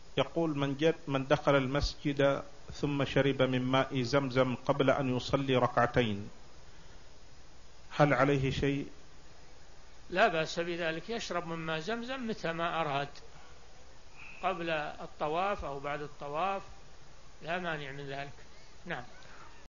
يقول من دخل المسجد ثم شرب من ماء زمزم قبل أن يصلي ركعتين هل عليه شيء؟ لا بأس بذلك، يشرب من ماء زمزم متى ما أراد، قبل الطواف أو بعد الطواف، لا مانع من ذلك. نعم.